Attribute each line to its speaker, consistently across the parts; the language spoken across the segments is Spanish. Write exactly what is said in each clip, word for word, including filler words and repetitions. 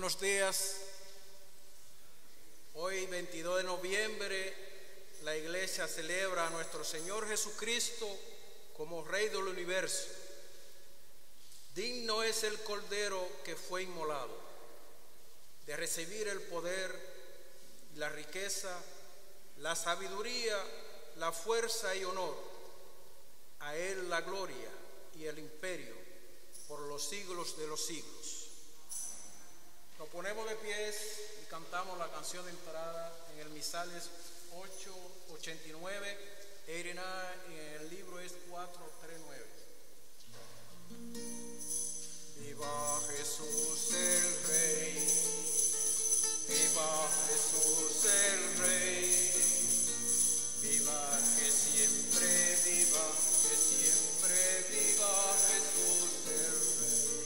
Speaker 1: Buenos días. Hoy, veintidós de noviembre, la Iglesia celebra a nuestro Señor Jesucristo como Rey del universo. Digno es el Cordero que fue inmolado de recibir el poder, la riqueza, la sabiduría, la fuerza y honor. A Él la gloria y el imperio por los siglos de los siglos. Nos ponemos de pies y cantamos la canción de entrada en el Misales ocho ochenta y nueve, ochenta y nueve, y en el libro es cuatro treinta y nueve. Viva Jesús el Rey, viva Jesús el Rey, viva que siempre viva, que siempre viva Jesús el Rey.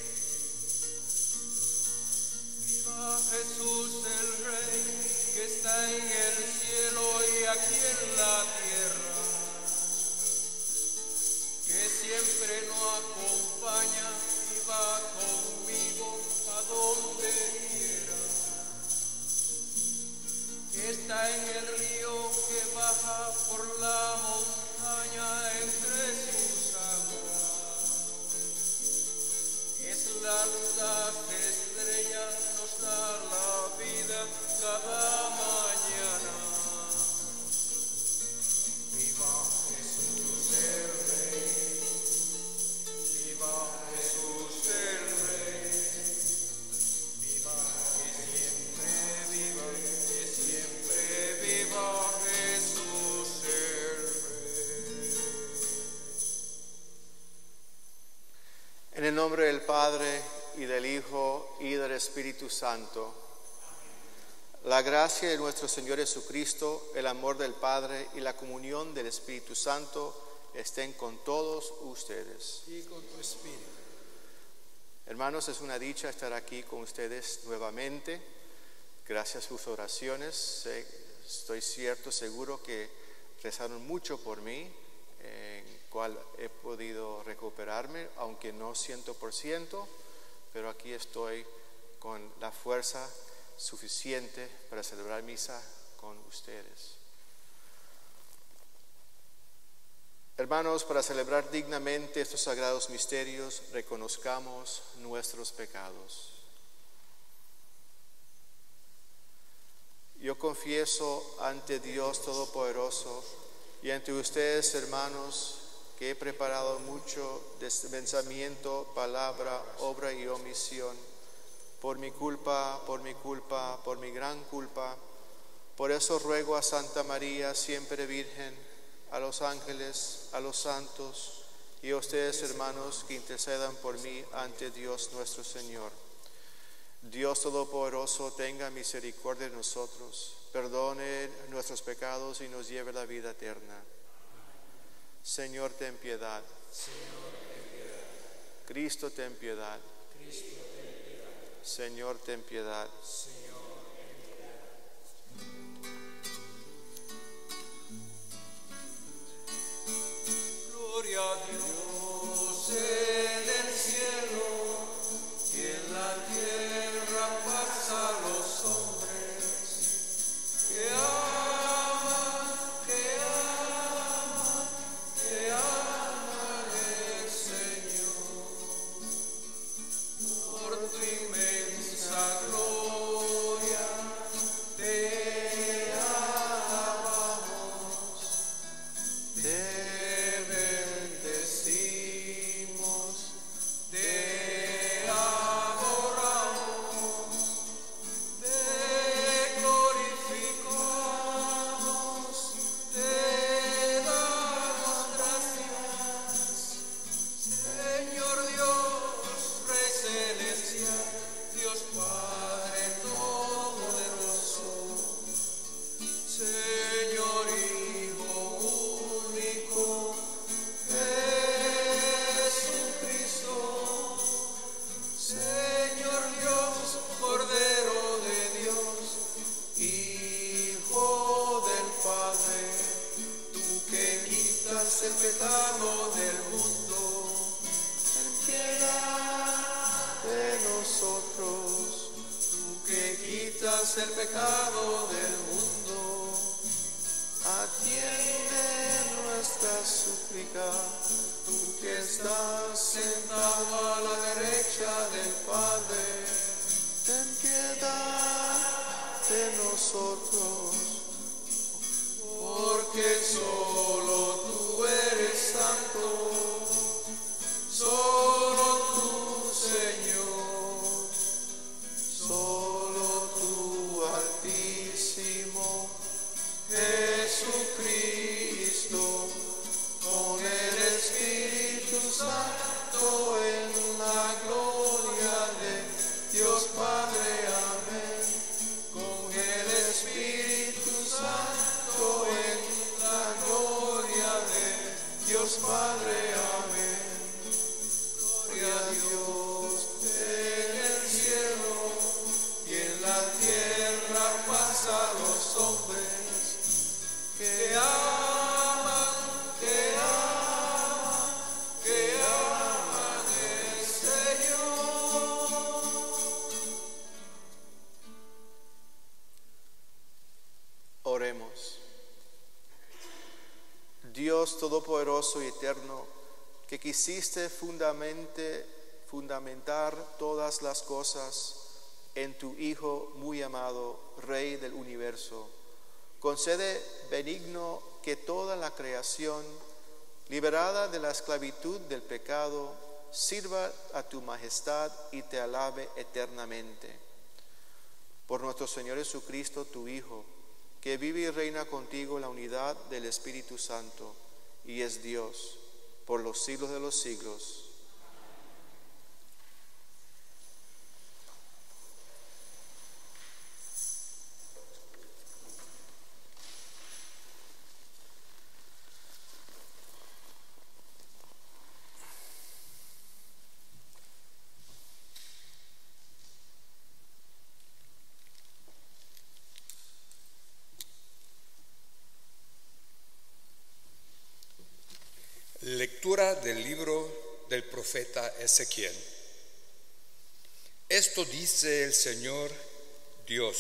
Speaker 1: Viva Jesús el Rey, que está en el cielo y aquí en la tierra, que siempre nos acompaña y va conmigo a donde quiera, que está en el río que baja por la montaña entre sus aguas, es la luz que estrella nos da la vida cada mañana. Viva Jesús el Rey, viva Jesús el Rey, viva que siempre viva, que siempre viva Jesús el Rey.
Speaker 2: En el nombre del Padre, y del Hijo, y del Espíritu Santo. La gracia de nuestro Señor Jesucristo, el amor del Padre y la comunión del Espíritu Santo estén con todos ustedes.
Speaker 1: Y con tu espíritu.
Speaker 2: Hermanos, es una dicha estar aquí con ustedes nuevamente. Gracias a sus oraciones. Estoy cierto, seguro que rezaron mucho por mí, en cual he podido recuperarme, aunque no ciento por ciento. Pero aquí estoy con la fuerza suficiente para celebrar misa con ustedes. Hermanos, para celebrar dignamente estos sagrados misterios, reconozcamos nuestros pecados. Yo confieso ante Dios Todopoderoso y ante ustedes, hermanos, que he preparado mucho de pensamiento, palabra, obra y omisión, por mi culpa, por mi culpa, por mi gran culpa. Por eso ruego a Santa María, siempre Virgen, a los ángeles, a los santos y a ustedes, hermanos, que intercedan por mí ante Dios nuestro Señor. Dios Todopoderoso tenga misericordia de nosotros, perdone nuestros pecados y nos lleve a la vida eterna. Señor, ten piedad.
Speaker 1: Señor, ten piedad.
Speaker 2: Cristo, ten piedad.
Speaker 1: Cristo, ten piedad.
Speaker 2: Señor, ten piedad.
Speaker 1: Señor, ten piedad. Gloria a Dios en el cielo y en la tierra paz a los hombres que aman. El pecado del mundo, ten piedad de nosotros. Tú quitas el pecado del mundo.
Speaker 2: Atiende nuestra súplica,
Speaker 1: Tú que estás sentado a la derecha del Padre,
Speaker 2: ten piedad de nosotros,
Speaker 1: porque solo tú eres santo, solo tú, Señor,
Speaker 2: solo tú, Altísimo
Speaker 1: Jesucristo, con el Espíritu Santo en la gloria de Dios Padre. Amén. Con el Espíritu Santo en la gloria de Dios Padre. Amén. Gloria a Dios en el cielo y en la tierra paz a los hombres que aman, que aman, que aman al Señor.
Speaker 2: Oremos. Dios Todopoderoso y Eterno, que quisiste fundamente, fundamentar todas las cosas en tu Hijo muy amado, Rey del universo, concede benigno que toda la creación, liberada de la esclavitud del pecado, sirva a tu majestad y te alabe eternamente. Por nuestro Señor Jesucristo, tu Hijo, que vive y reina contigo en la unidad del Espíritu Santo, y es Dios por los siglos de los siglos.
Speaker 3: Lectura del libro del profeta Ezequiel. Esto dice el Señor Dios: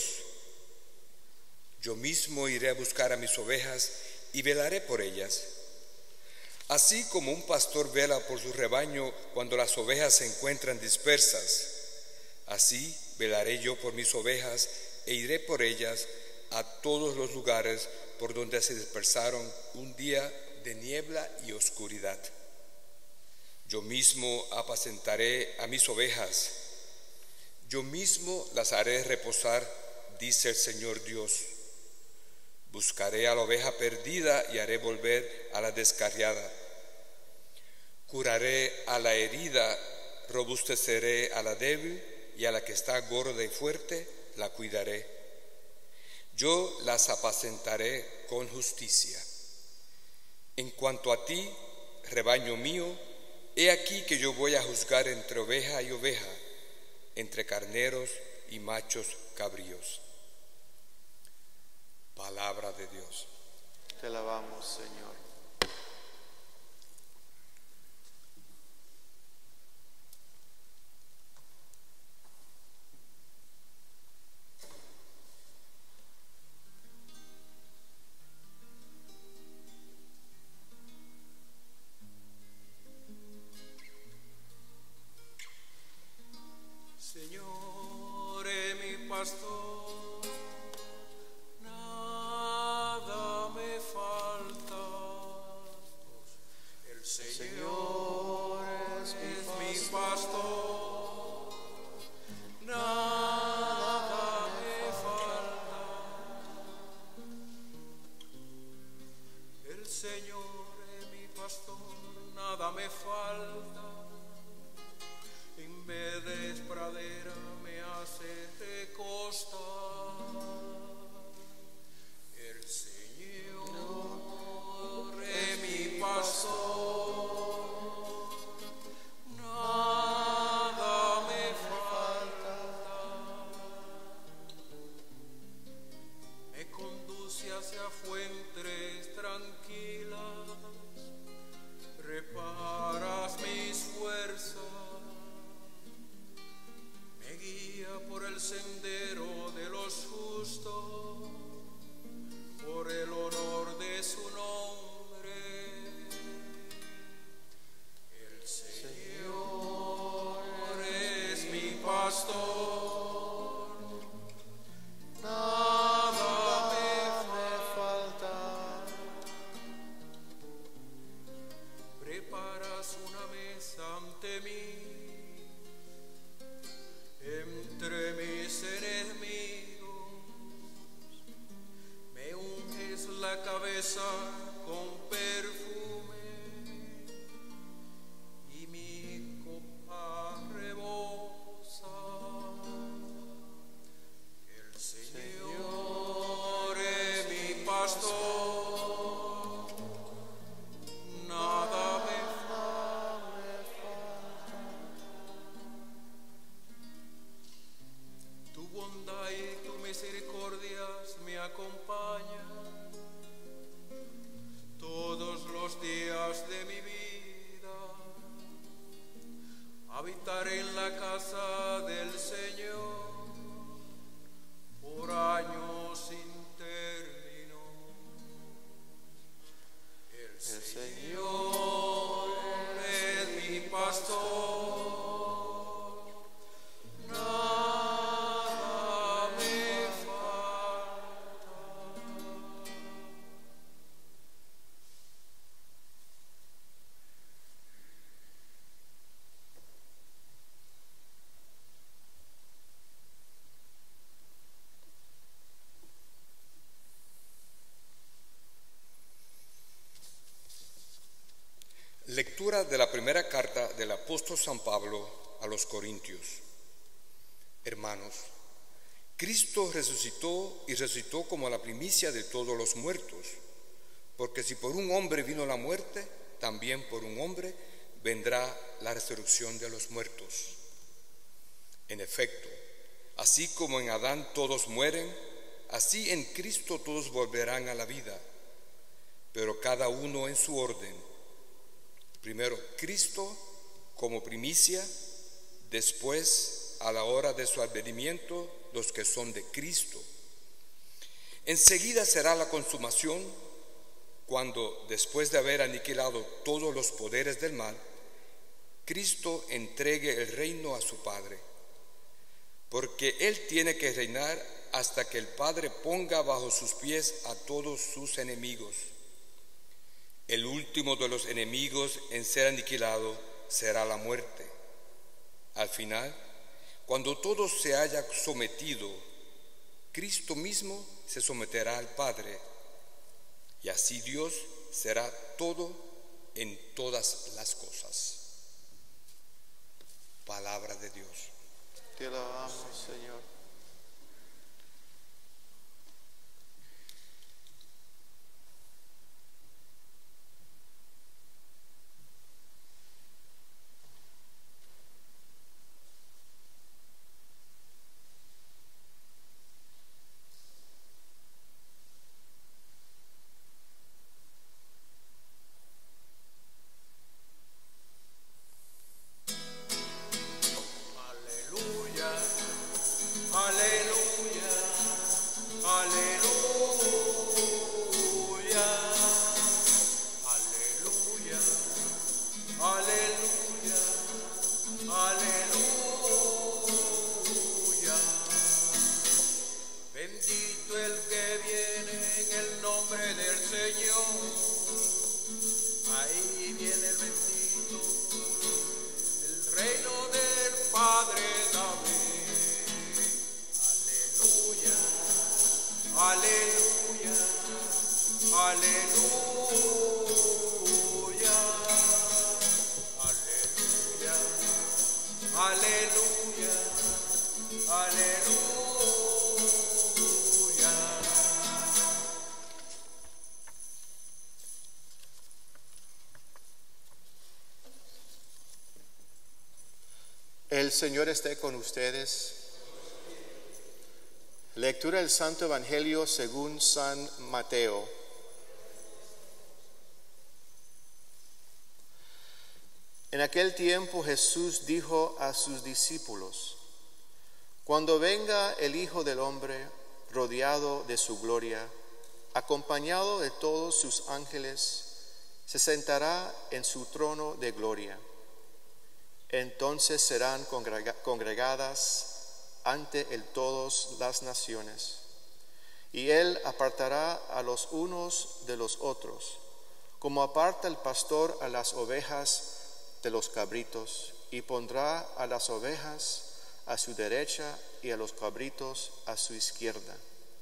Speaker 3: yo mismo iré a buscar a mis ovejas y velaré por ellas. Así como un pastor vela por su rebaño cuando las ovejas se encuentran dispersas, así velaré yo por mis ovejas e iré por ellas a todos los lugares por donde se dispersaron un día de niebla y oscuridad. Yo mismo apacentaré a mis ovejas, yo mismo las haré reposar, dice el Señor Dios. Buscaré a la oveja perdida y haré volver a la descarriada. Curaré a la herida, robusteceré a la débil, y a la que está gorda y fuerte la cuidaré. Yo las apacentaré con justicia. En cuanto a ti, rebaño mío, he aquí que yo voy a juzgar entre oveja y oveja, entre carneros y machos cabríos. Palabra de Dios.
Speaker 2: Te alabamos, Señor.
Speaker 1: Señor es mi pastor, nada me falta. El Señor es mi pastor, nada me falta. El Señor es mi pastor, nada me falta. En verdes praderas me hace recostar. El Señor es mi pastor, nada me falta. Me conduce hacia fuentes tranquilas, reparas mis fuerzas. Por el sendero de los preparas una mesa ante mí, entre mis enemigos. Me unges la cabeza con perfume y mi copa rebosa. El Señor es mi pastor, nada me falta. Tu bondad y tu misericordias me acompañan todos los días de mi vida. Habitaré en la casa del Señor por años sin término. El Señor es mi pastor, nada me falta.
Speaker 3: Lectura de la primera carta del apóstol San Pablo a los Corintios. Hermanos, Cristo resucitó y resucitó como la primicia de todos los muertos, porque si por un hombre vino la muerte, también por un hombre vendrá la resurrección de los muertos. En efecto, así como en Adán todos mueren, así en Cristo todos volverán a la vida, pero cada uno en su orden. Primero Cristo como primicia, después a la hora de su advenimiento los que son de Cristo. Enseguida será la consumación, cuando después de haber aniquilado todos los poderes del mal, Cristo entregue el reino a su Padre, porque Él tiene que reinar hasta que el Padre ponga bajo sus pies a todos sus enemigos. El último de los enemigos en ser aniquilado será la muerte. Al final, cuando todo se haya sometido, Cristo mismo se someterá al Padre, y así Dios será todo en todas las cosas. Palabra de Dios.
Speaker 2: Te alabamos, Señor. El Señor esté con ustedes. Lectura del Santo Evangelio según San Mateo. En aquel tiempo Jesús dijo a sus discípulos: Cuando venga el Hijo del Hombre rodeado de su gloria, acompañado de todos sus ángeles, se sentará en su trono de gloria. Entonces serán congregadas ante él todas las naciones, y él apartará a los unos de los otros, como aparta el pastor a las ovejas de los cabritos, y pondrá a las ovejas a su derecha y a los cabritos a su izquierda.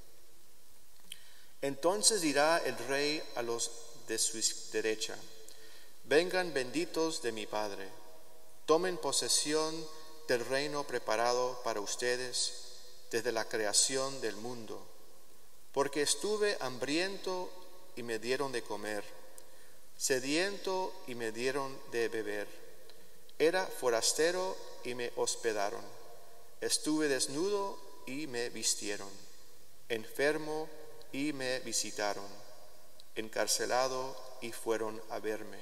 Speaker 2: Entonces dirá el rey a los de su derecha: vengan benditos de mi Padre, tomen posesión del reino preparado para ustedes desde la creación del mundo, porque estuve hambriento y me dieron de comer, sediento y me dieron de beber, era forastero y me hospedaron, estuve desnudo y me vistieron, enfermo y me visitaron, encarcelado y fueron a verme.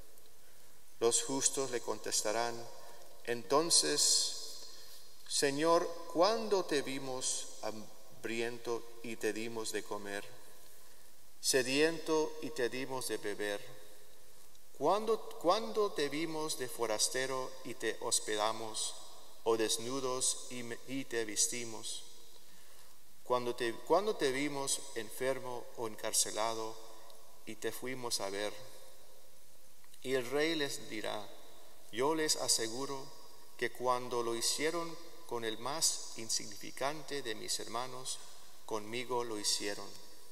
Speaker 2: Los justos le contestarán entonces: Señor, ¿cuándo te vimos hambriento y te dimos de comer, sediento y te dimos de beber? ¿Cuándo, cuándo te vimos de forastero y te hospedamos, o desnudos y, me, y te vestimos? ¿Cuándo te, cuándo te vimos enfermo o encarcelado y te fuimos a ver? Y el rey les dirá: yo les aseguro que cuando lo hicieron con el más insignificante de mis hermanos, conmigo lo hicieron.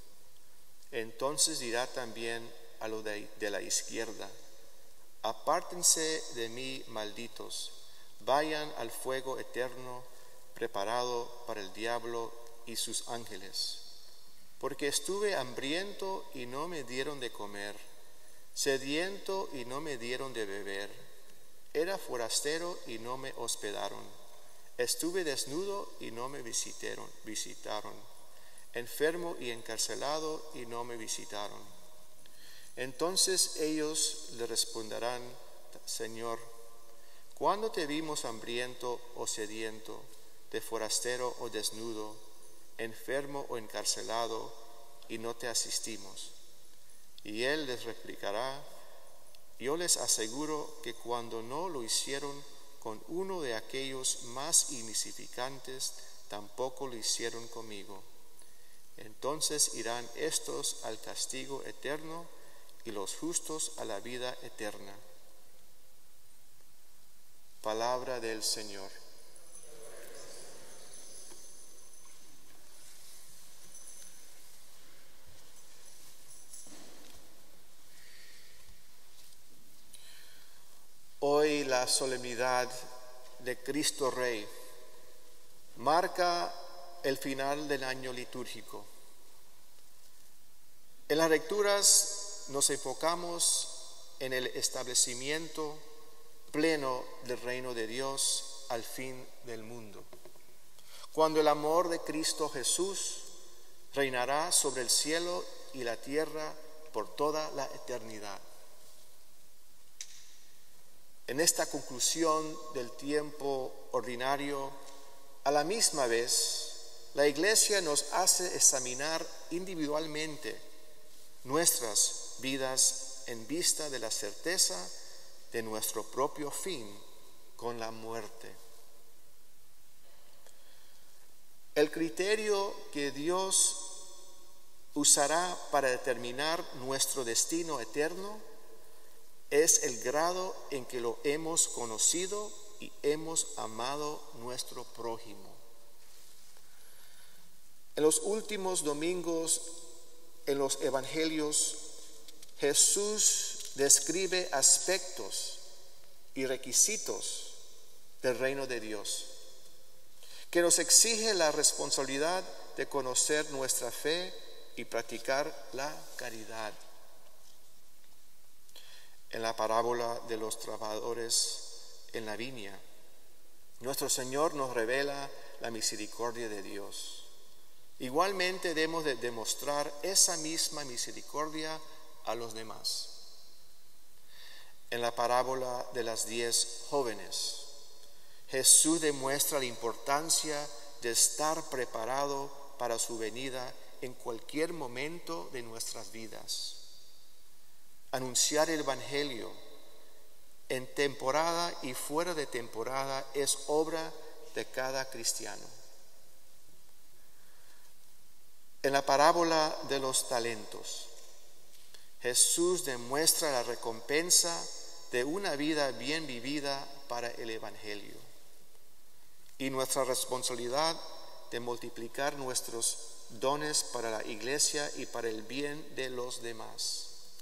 Speaker 2: Entonces dirá también a los de, de la izquierda: apártense de mí, malditos, vayan al fuego eterno preparado para el diablo y sus ángeles, porque estuve hambriento y no me dieron de comer, sediento y no me dieron de beber, era forastero y no me hospedaron, estuve desnudo y no me visitaron, visitaron, enfermo y encarcelado y no me visitaron. Entonces ellos le responderán: Señor, ¿cuándo te vimos hambriento o sediento, de forastero o desnudo, enfermo o encarcelado, y no te asistimos? Y él les replicará: yo les aseguro que cuando no lo hicieron con uno de aquellos más insignificantes, tampoco lo hicieron conmigo. Entonces irán estos al castigo eterno y los justos a la vida eterna. Palabra del Señor. Hoy la solemnidad de Cristo Rey marca el final del año litúrgico. En las lecturas nos enfocamos en el establecimiento pleno del reino de Dios al fin del mundo, cuando el amor de Cristo Jesús reinará sobre el cielo y la tierra por toda la eternidad. En esta conclusión del tiempo ordinario, a la misma vez, la Iglesia nos hace examinar individualmente nuestras vidas en vista de la certeza de nuestro propio fin con la muerte. El criterio que Dios usará para determinar nuestro destino eterno es el grado en que lo hemos conocido y hemos amado nuestro prójimo. En los últimos domingos, en los evangelios, Jesús describe aspectos y requisitos del reino de Dios, que nos exige la responsabilidad de conocer nuestra fe y practicar la caridad. En la parábola de los trabajadores en la viña, nuestro Señor nos revela la misericordia de Dios. Igualmente debemos de demostrar esa misma misericordia a los demás. En la parábola de las diez jóvenes, Jesús demuestra la importancia de estar preparado para su venida en cualquier momento de nuestras vidas. Anunciar el Evangelio en temporada y fuera de temporada es obra de cada cristiano. En la parábola de los talentos, Jesús demuestra la recompensa de una vida bien vivida para el Evangelio y nuestra responsabilidad de multiplicar nuestros dones para la iglesia y para el bien de los demás.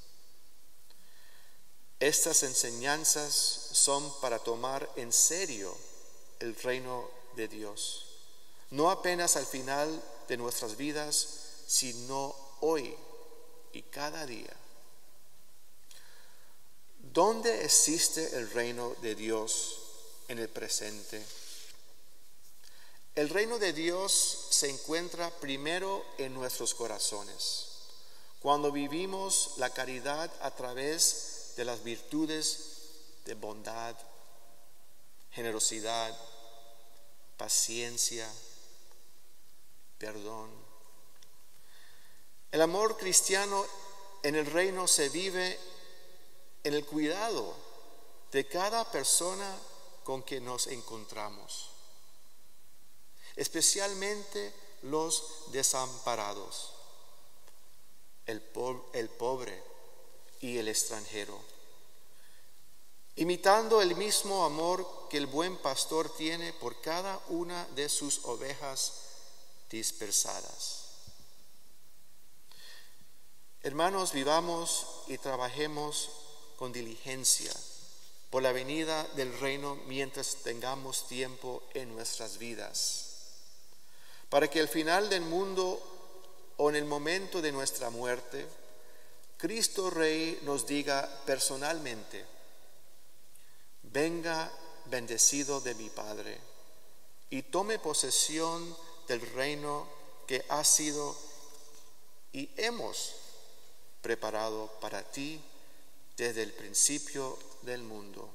Speaker 2: Estas enseñanzas son para tomar en serio el reino de Dios, no apenas al final de nuestras vidas, sino hoy y cada día. ¿Dónde existe el reino de Dios en el presente? El reino de Dios se encuentra primero en nuestros corazones, cuando vivimos la caridad a través de las virtudes de bondad, generosidad, paciencia, perdón. El amor cristiano en el reino se vive en el cuidado de cada persona con que nos encontramos, especialmente los desamparados, el, po- el pobre y el extranjero, imitando el mismo amor que el buen pastor tiene por cada una de sus ovejas dispersadas. Hermanos, vivamos y trabajemos con diligencia por la venida del reino mientras tengamos tiempo en nuestras vidas, para que al final del mundo o en el momento de nuestra muerte, Cristo Rey nos diga personalmente: venga bendecido de mi Padre, y tome posesión del reino que ha sido y hemos preparado para ti desde el principio del mundo.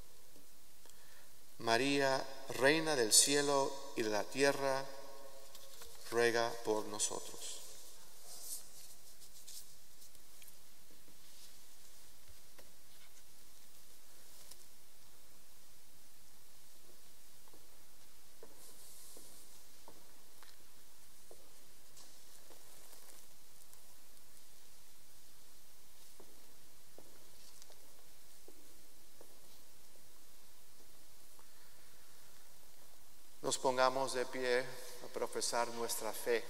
Speaker 2: María, Reina del cielo y de la tierra, ruega por nosotros. Nos pongamos de pie a profesar nuestra fe.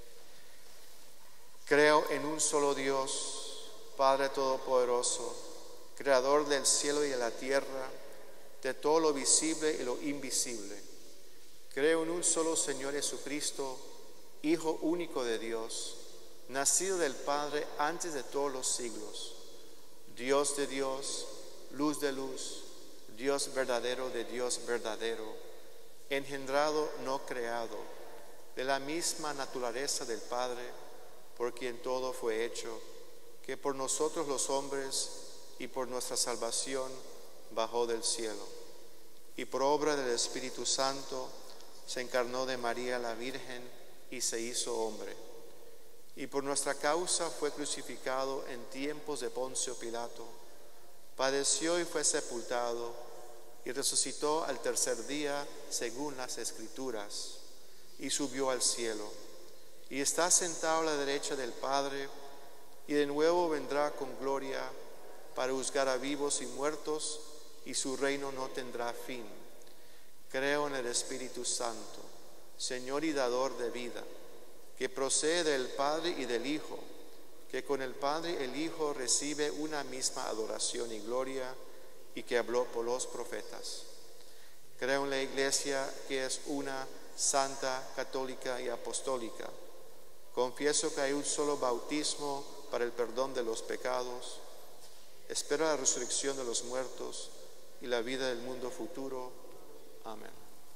Speaker 2: Creo en un solo Dios, Padre Todopoderoso, Creador del cielo y de la tierra, de todo lo visible y lo invisible. Creo en un solo Señor Jesucristo, Hijo único de Dios, nacido del Padre antes de todos los siglos, Dios de Dios, luz de luz, Dios verdadero de Dios verdadero, engendrado, no creado, de la misma naturaleza del Padre, por quien todo fue hecho, que por nosotros los hombres y por nuestra salvación bajó del cielo, y por obra del Espíritu Santo se encarnó de María la Virgen y se hizo hombre, y por nuestra causa fue crucificado en tiempos de Poncio Pilato, padeció y fue sepultado, y resucitó al tercer día según las Escrituras, y subió al cielo, y está sentado a la derecha del Padre, y de nuevo vendrá con gloria para juzgar a vivos y muertos, y su reino no tendrá fin. Creo en el Espíritu Santo, Señor y dador de vida, que procede del Padre y del Hijo, que con el Padre y el Hijo recibe una misma adoración y gloria, y que habló por los profetas. Creo en la Iglesia, que es una, santa, católica y apostólica. Confieso que hay un solo bautismo para el perdón de los pecados. Espero la resurrección de los muertos y la vida del mundo futuro. Amén.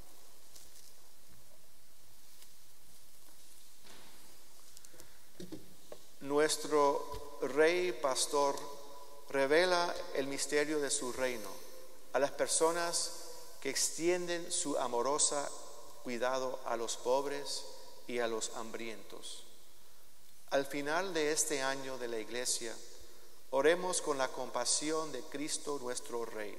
Speaker 2: Nuestro Rey Pastor revela el misterio de su reino a las personas que extienden su amorosa cuidado a los pobres y a los hambrientos. Al final de este año de la Iglesia, oremos con la compasión de Cristo nuestro Rey.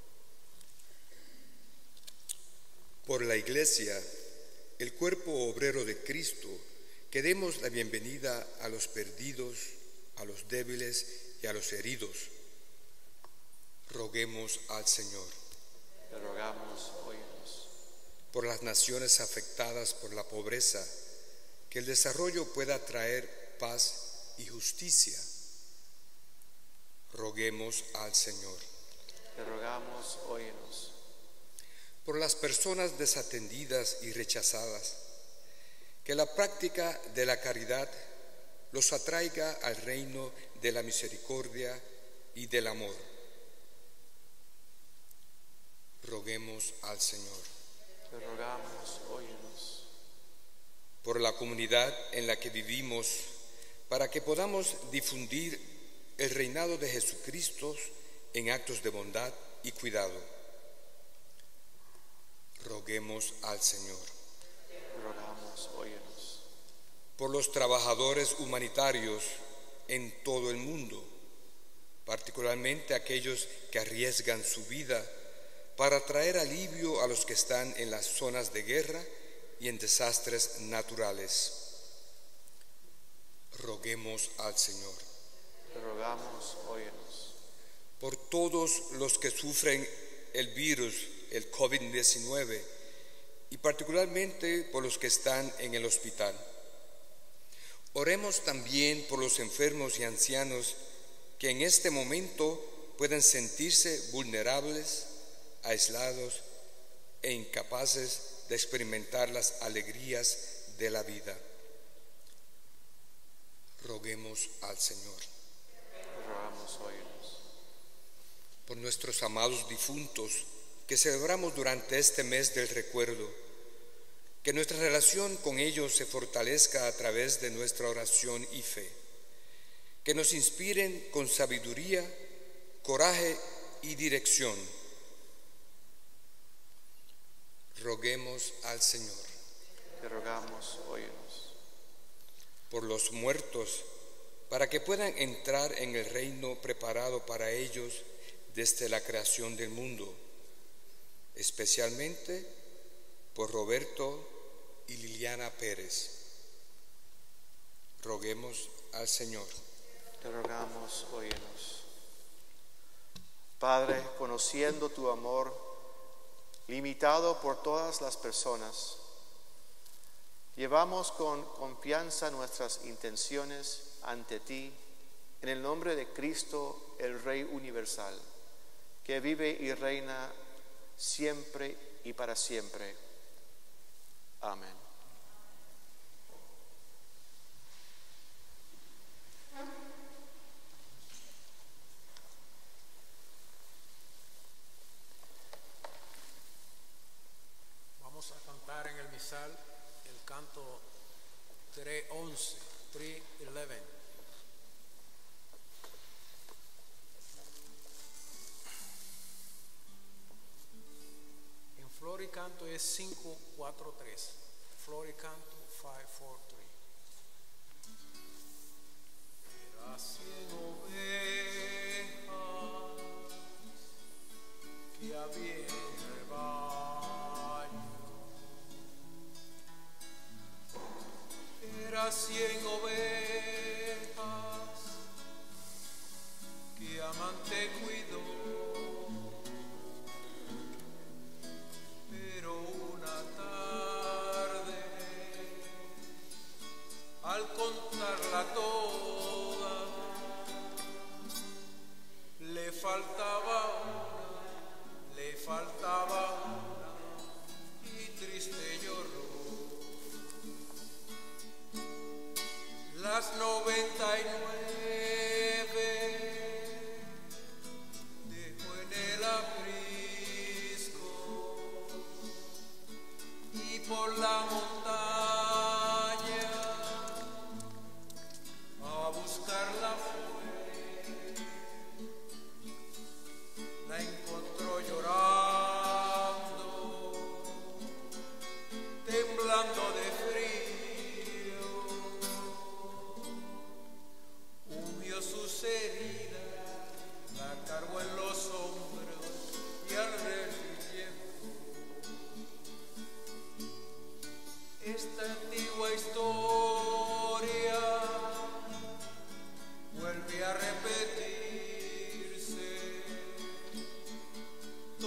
Speaker 3: Por la Iglesia, el cuerpo obrero de Cristo, que demos la bienvenida a los perdidos, a los débiles y a los heridos. Roguemos Roguemos al Señor.
Speaker 2: Te rogamos, óyenos.
Speaker 3: Por las naciones afectadas por la pobreza, que el desarrollo pueda traer paz y justicia. Roguemos al Señor.
Speaker 2: Te rogamos, óyenos.
Speaker 3: Por las personas desatendidas y rechazadas, que la práctica de la caridad los atraiga al reino de la misericordia y del amor. Roguemos al Señor.
Speaker 2: Te rogamos, óyenos.
Speaker 3: Por la comunidad en la que vivimos, para que podamos difundir el reinado de Jesucristo en actos de bondad y cuidado. Roguemos al Señor.
Speaker 2: Te rogamos, óyenos.
Speaker 3: Por los trabajadores humanitarios en todo el mundo, particularmente aquellos que arriesgan su vida para traer alivio a los que están en las zonas de guerra y en desastres naturales. Roguemos al Señor.
Speaker 2: Te rogamos, óyenos.
Speaker 3: Por todos los que sufren el virus, el COVID diecinueve, y particularmente por los que están en el hospital. Oremos también por los enfermos y ancianos que en este momento pueden sentirse vulnerables, aislados e incapaces de experimentar las alegrías de la vida. Roguemos al Señor.
Speaker 2: Te rogamos, óyenos.
Speaker 3: Por nuestros amados difuntos que celebramos durante este mes del recuerdo, que nuestra relación con ellos se fortalezca a través de nuestra oración y fe, que nos inspiren con sabiduría, coraje y dirección. Roguemos al Señor.
Speaker 2: Te rogamos, óyenos.
Speaker 3: Por los muertos, para que puedan entrar en el reino preparado para ellos desde la creación del mundo, especialmente por Roberto y Liliana Pérez. Roguemos al Señor.
Speaker 2: Te rogamos, óyenos. Padre, conociendo tu amor limitado por todas las personas, llevamos con confianza nuestras intenciones ante ti, en el nombre de Cristo, el Rey universal, que vive y reina siempre y para siempre. Amén.
Speaker 1: Vamos a cantar en el misal el canto tres once, tres once. En Floricanto es cinco cuatro tres. Floricanto cinco cuatro tres. Era cien ovejas que había en el rebaño. Era cien ovejas que amante cuidó. Pero una tarde, al contarla toda, le faltaba una, le faltaba una, y triste lloró.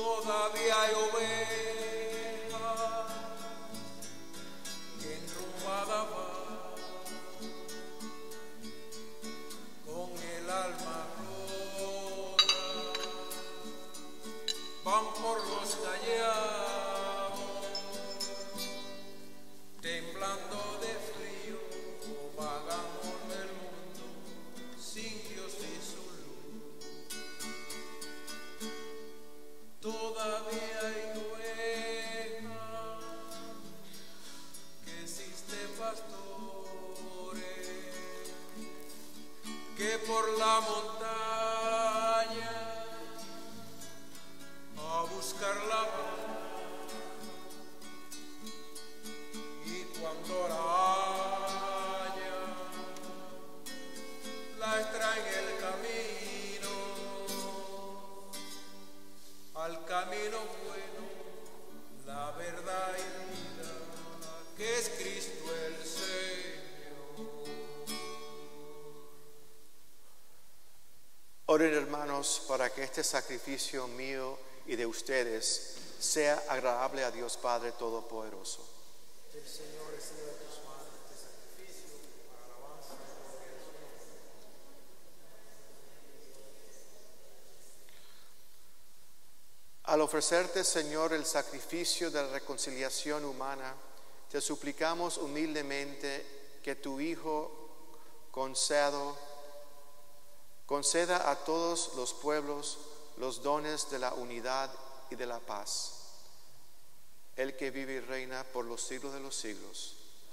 Speaker 1: Todavía hay ovejas que enrumbada va, con el alma rota, van por los callados, temblando de frío, vagan por el mundo sin Dios y su luz. Todavía hay ovejas que existe pastores que por la montaña a buscar la paz, y cuando la haya la extraen el camino, al camino bueno, la verdad y vida, que es Cristo el Señor.
Speaker 2: Oren, hermanos, para que este sacrificio mío y de ustedes sea agradable a Dios Padre Todopoderoso.
Speaker 1: El Señor reciba de tus manos este sacrificio para alabanza y gloria de su nombre.
Speaker 2: Al ofrecerte, Señor, el sacrificio de la reconciliación humana, te suplicamos humildemente que tu Hijo concedo, conceda a todos los pueblos los dones de la unidad y de la paz, el que vive y reina por los siglos de los siglos.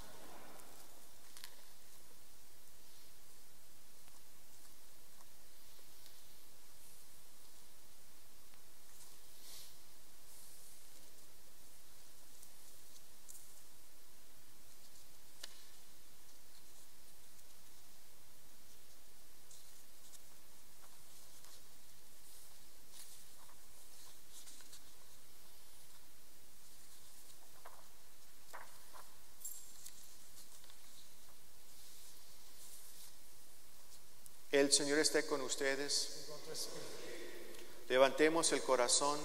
Speaker 2: El Señor esté con ustedes. Levantemos el corazón.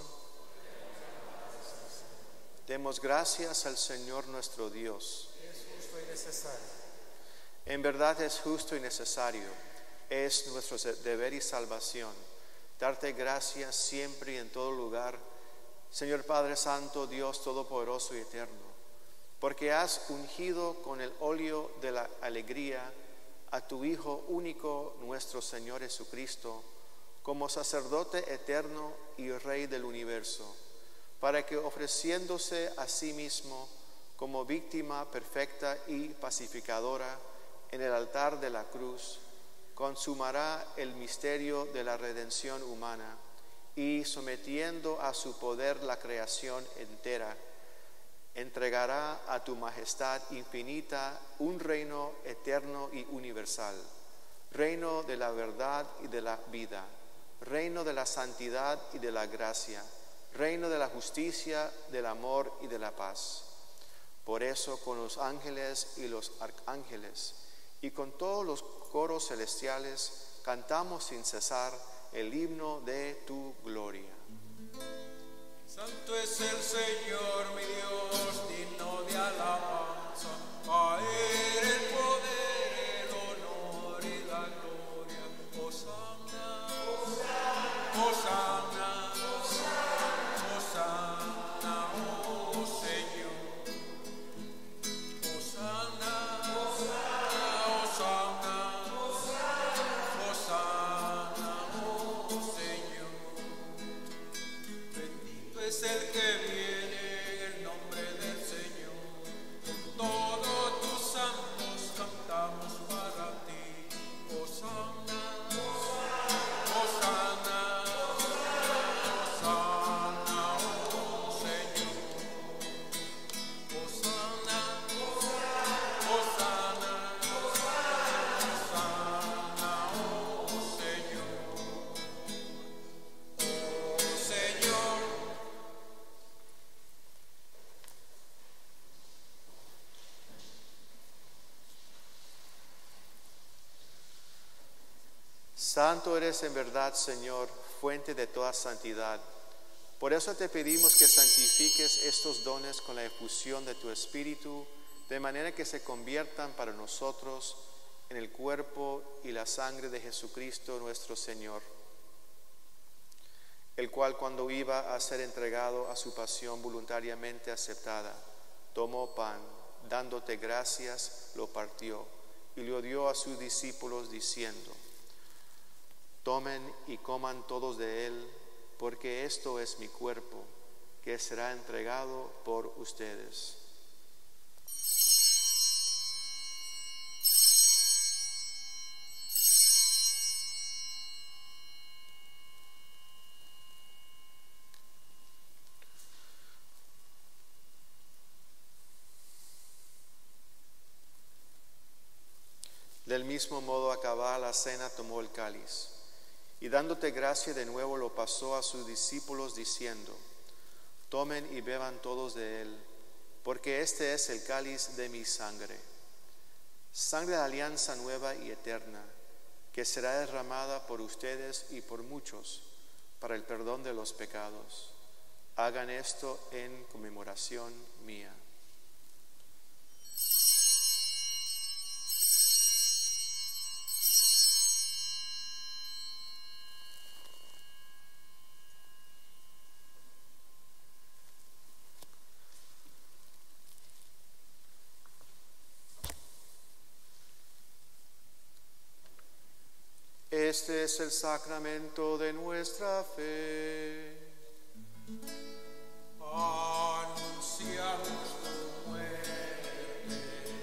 Speaker 2: Demos gracias al Señor nuestro Dios.
Speaker 1: Es justo y necesario.
Speaker 2: En verdad es justo y necesario. Es nuestro deber y salvación darte gracias siempre y en todo lugar, Señor Padre Santo, Dios Todopoderoso y Eterno, porque has ungido con el óleo de la alegría a tu Hijo único, nuestro Señor Jesucristo, como sacerdote eterno y Rey del universo, para que ofreciéndose a sí mismo como víctima perfecta y pacificadora en el altar de la cruz, consumará el misterio de la redención humana y, sometiendo a su poder la creación entera, entregará a tu majestad infinita un reino eterno y universal, reino de la verdad y de la vida, reino de la santidad y de la gracia, reino de la justicia, del amor y de la paz. Por eso, con los ángeles y los arcángeles y con todos los coros celestiales, cantamos sin cesar el himno de tu gloria.
Speaker 1: Santo es el Señor, mi Dios, digno de alabanza. A Él el poder, el honor y la gloria. Hosanna, Hosanna, Hosanna, oh Señor. Hosanna, Hosanna, Hosanna, oh Señor. Bendito es el que viene en el nombre del Señor. Con todos tus santos cantamos para ti. Hosanna, Hosanna, Hosanna, oh Señor. Hosanna, Hosanna, Hosanna, oh Señor. Oh Señor.
Speaker 2: Santo eres en verdad, Señor, fuente de toda santidad. Por eso te pedimos que santifiques estos dones con la efusión de tu Espíritu, de manera que se conviertan para nosotros en el cuerpo y la sangre de Jesucristo nuestro Señor, el cual cuando iba a ser entregado a su pasión voluntariamente aceptada, tomó pan, dándote gracias, lo partió y lo dio a sus discípulos diciendo: tomen y coman todos de él, porque esto es mi cuerpo, que será entregado por ustedes. Del mismo modo, acabada la cena, tomó el cáliz, y dándote gracia de nuevo lo pasó a sus discípulos diciendo: tomen y beban todos de él, porque este es el cáliz de mi sangre, sangre de alianza nueva y eterna, que será derramada por ustedes y por muchos para el perdón de los pecados. Hagan esto en conmemoración mía. Este es el sacramento de nuestra fe.
Speaker 1: Anunciamos tu muerte,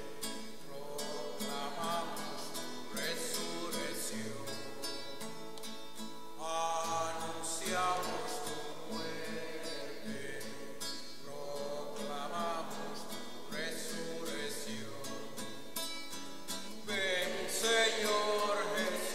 Speaker 1: proclamamos tu resurrección. Anunciamos tu muerte, proclamamos tu resurrección. Ven, Señor Jesús.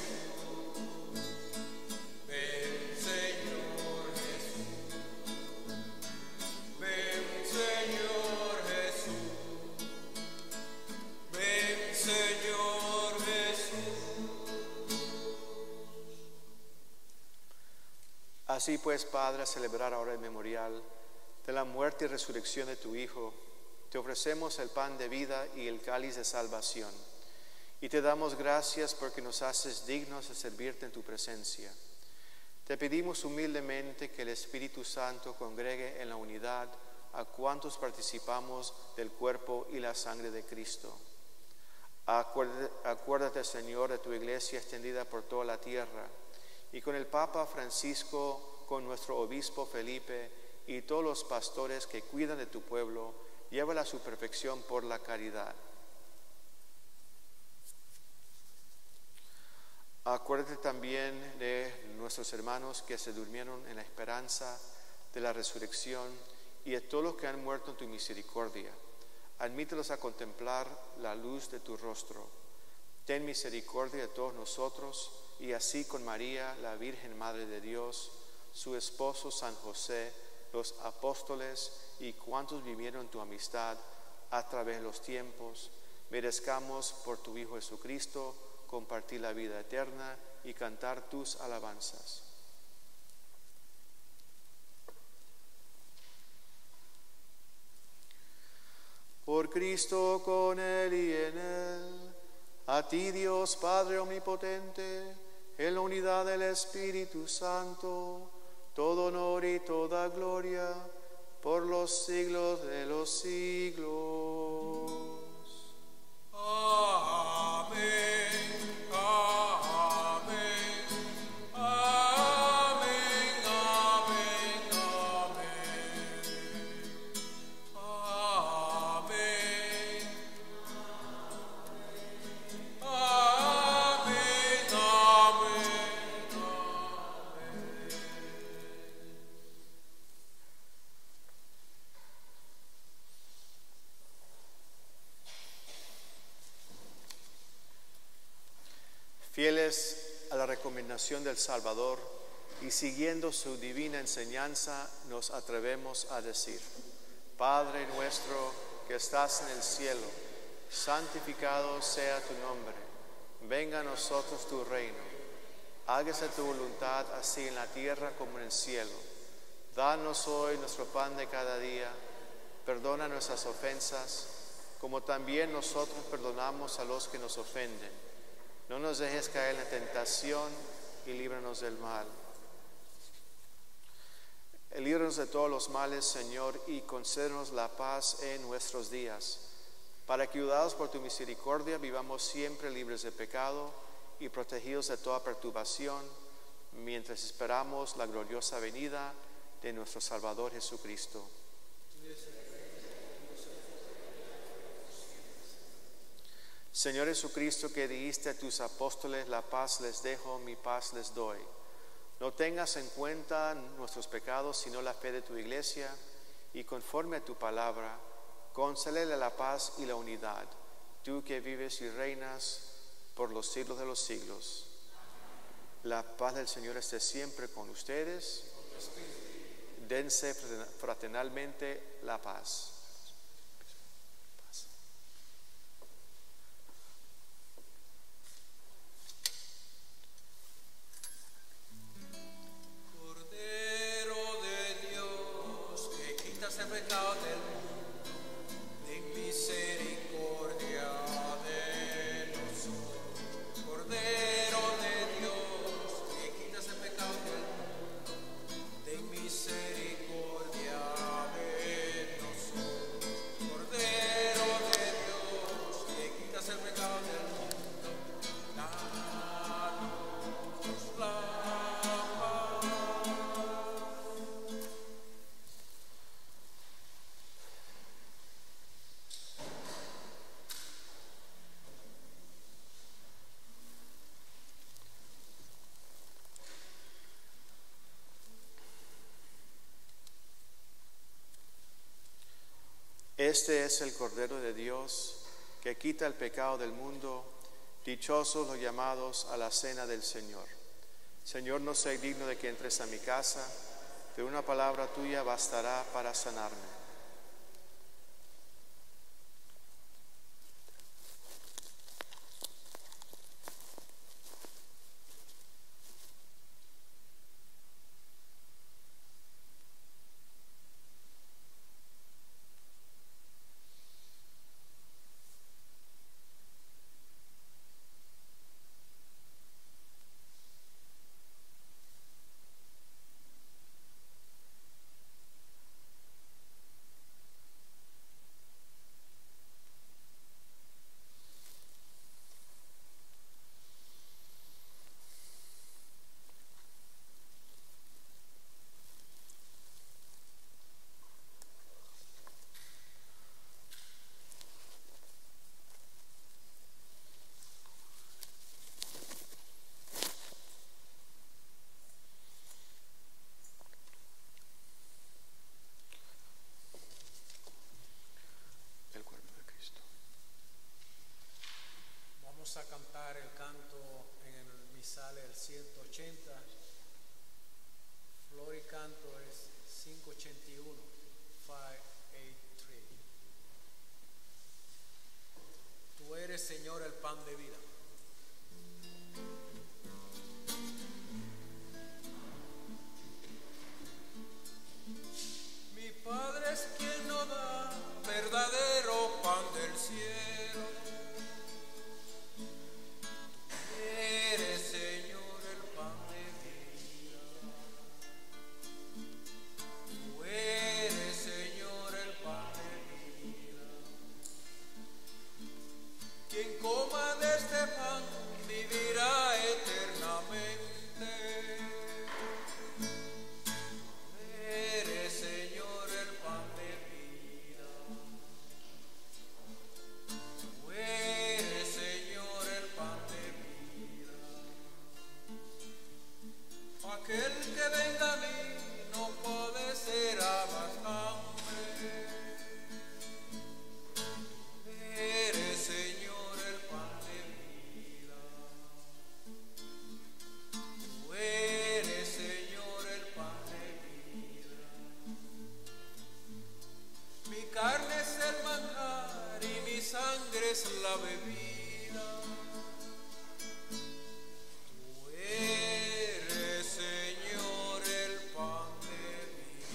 Speaker 2: Así pues, Padre, a celebrar ahora el memorial de la muerte y resurrección de tu Hijo, te ofrecemos el pan de vida y el cáliz de salvación, y te damos gracias porque nos haces dignos de servirte en tu presencia. Te pedimos humildemente que el Espíritu Santo congregue en la unidad a cuantos participamos del cuerpo y la sangre de Cristo. Acuérdate, acuérdate, Señor, de tu iglesia extendida por toda la tierra, y con el Papa Francisco, con nuestro obispo Felipe y todos los pastores que cuidan de tu pueblo, llévala a su perfección por la caridad. Acuérdate también de nuestros hermanos que se durmieron en la esperanza de la resurrección y de todos los que han muerto en tu misericordia. Admítelos a contemplar la luz de tu rostro. Ten misericordia de todos nosotros, y así con María, la Virgen Madre de Dios, su esposo San José, los apóstoles y cuantos vivieron en tu amistad a través de los tiempos, merezcamos por tu Hijo Jesucristo compartir la vida eterna y cantar tus alabanzas. Por Cristo, con Él y en Él, a ti Dios Padre Omnipotente, en la unidad del Espíritu Santo, todo honor y toda gloria por los siglos de los siglos.
Speaker 1: Amén. Amén. Amén. Amén. Amén. Amén.
Speaker 2: Fieles a la recomendación del Salvador y siguiendo su divina enseñanza, nos atrevemos a decir: Padre nuestro que estás en el cielo, santificado sea tu nombre. Venga a nosotros tu reino. Hágase tu voluntad así en la tierra como en el cielo. Danos hoy nuestro pan de cada día. Perdona nuestras ofensas, como también nosotros perdonamos a los que nos ofenden. No nos dejes caer en la tentación y líbranos del mal. Líbranos de todos los males, Señor, y concédenos la paz en nuestros días, para que, ayudados por tu misericordia, vivamos siempre libres de pecado y protegidos de toda perturbación, mientras esperamos la gloriosa venida de nuestro Salvador Jesucristo. Señor Jesucristo, que dijiste a tus apóstoles, la paz les dejo, mi paz les doy. No tengas en cuenta nuestros pecados, sino la fe de tu iglesia, y conforme a tu palabra, concédele la paz y la unidad, tú que vives y reinas por los siglos de los siglos. La paz del Señor esté siempre con ustedes. Dense fraternalmente la paz.
Speaker 1: Cordero de Dios, que quitas el pecado del mundo, ten misericordia de nosotros. Cordero de Dios, que quitas el pecado del mundo, ten misericordia de nosotros. Cordero de Dios, que quitas el pecado del mundo, danos la paz.
Speaker 2: Este es el Cordero de Dios, que quita el pecado del mundo. Dichosos los llamados a la cena del Señor. Señor, no soy digno de que entres a mi casa, pero una palabra tuya bastará para sanarme.
Speaker 1: Vamos a cantar el canto en el misal el ciento ochenta. Flor y canto es quinientos ochenta y uno, quinientos ochenta y tres. Tú eres, Señor, el pan de vida. Mi Padre es quien nos da verdadero pan del cielo. Eres, Señor, el pan de vida. Tú eres, Señor, el pan de vida. Quien coma de este pan vivirá eternamente. Eres, Señor, el pan de vida. Tú eres, Señor, el pan de vida. Aquel que venga a mí no padecerá más hambre. Eres, Señor, el pan de vida. Tú eres, Señor, el pan de vida. Mi carne es el manjar y mi sangre es la bebida. Tú eres, Señor, el pan de vida.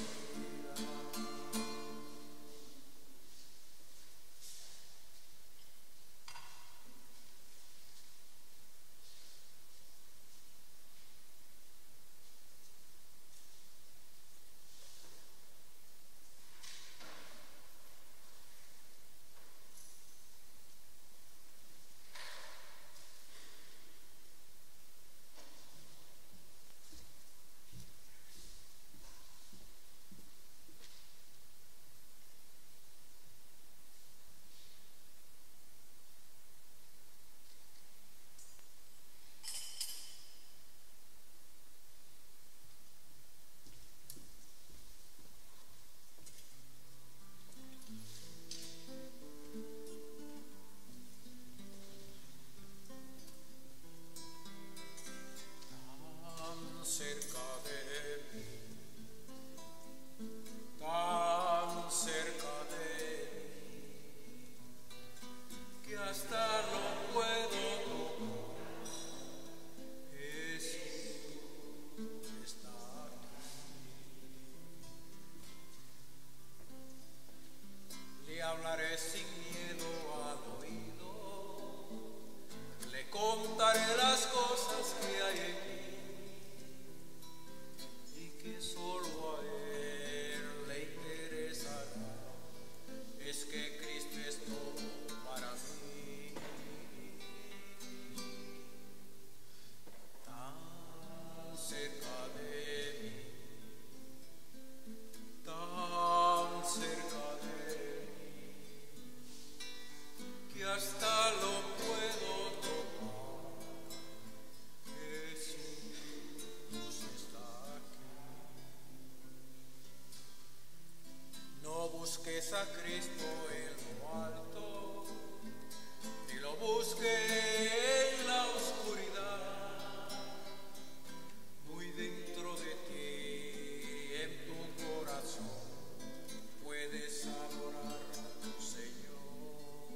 Speaker 1: busques a Cristo en lo alto, y lo busque en la oscuridad, muy dentro de ti, en tu corazón, puedes adorar a tu Señor.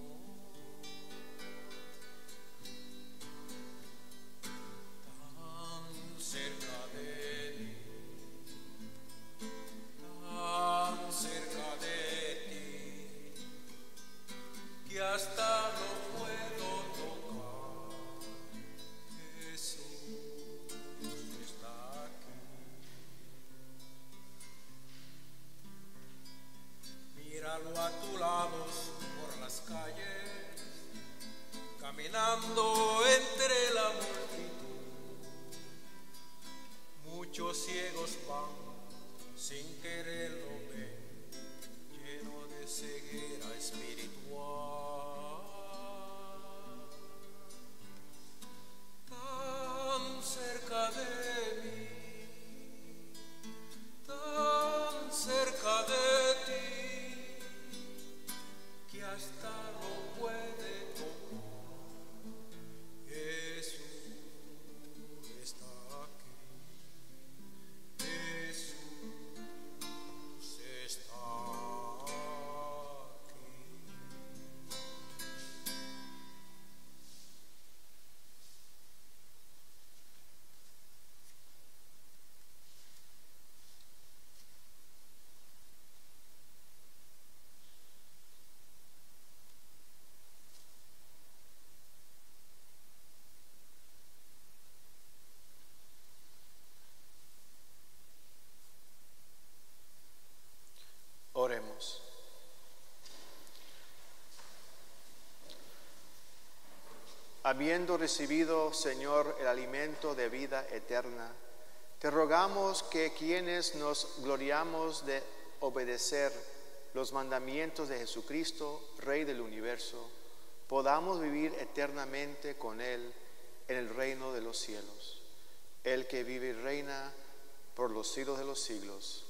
Speaker 1: Tan cerca de mí, tan cerca de ti, que hasta no puedo tocar. Jesús está aquí. Míralo a tu lado por las calles, caminando entre la multitud. Muchos ciegos van, sin quererlo ven, lleno de ceguera espiritual. Tan cerca de mí, tan cerca de ti, que hasta no puede tocar. Jesús está aquí. Jesús está aquí.
Speaker 2: Oremos. Habiendo recibido, Señor, el alimento de vida eterna, te rogamos que quienes nos gloriamos de obedecer los mandamientos de Jesucristo, Rey del universo, podamos vivir eternamente con Él en el reino de los cielos, el que vive y reina por los siglos de los siglos.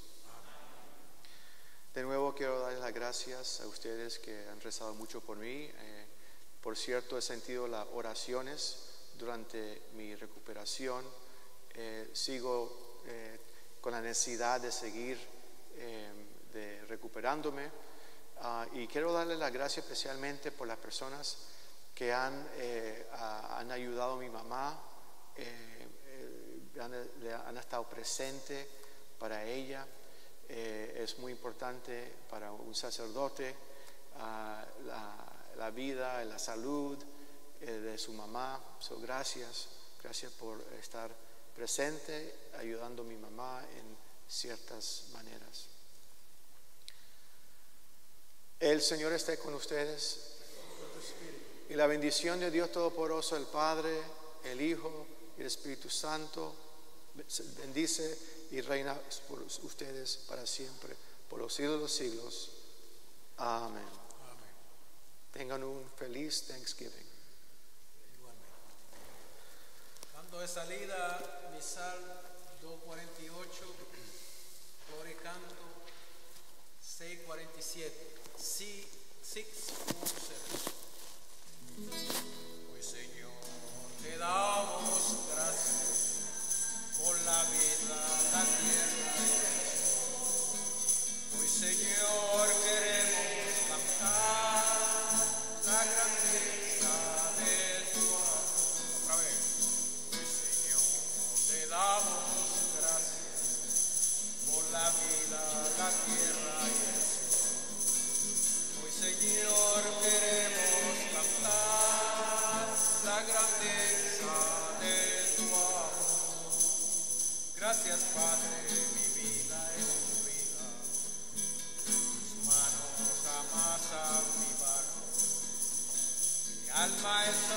Speaker 2: De nuevo quiero darles las gracias a ustedes que han rezado mucho por mí. Eh, por cierto, he sentido las oraciones durante mi recuperación. Eh, sigo eh, con la necesidad de seguir eh, de recuperándome. Uh, y quiero darles las gracias especialmente por las personas que han, eh, a, han ayudado a mi mamá, eh, eh, han, le han estado presentes para ella. Eh, es muy importante para un sacerdote uh, la, la vida, la salud eh, de su mamá. So, gracias, gracias por estar presente, ayudando a mi mamá en ciertas maneras. El Señor esté con ustedes, y la bendición de Dios Todopoderoso, el Padre, el Hijo y el Espíritu Santo bendice y reina por ustedes para siempre, por los siglos de los siglos. Amén.
Speaker 1: Amén.
Speaker 2: Tengan un feliz Thanksgiving.
Speaker 1: Igualmente. Dando de salida, misal doscientos cuarenta y ocho, flor y canto seiscientos cuarenta y siete, sí, seiscientos diecisiete. Pues Señor, te damos gracias por la vida, la tierra y el cielo. Hoy, Señor, queremos cantar la grandeza de tu amor. Otra vez. Hoy, Señor, te damos gracias por la vida, la tierra y el cielo. Hoy, Señor, queremos cantar la grandeza de tu amor. Gracias, Padre, mi vida es tu vida, tus manos amasan mi barro, mi alma es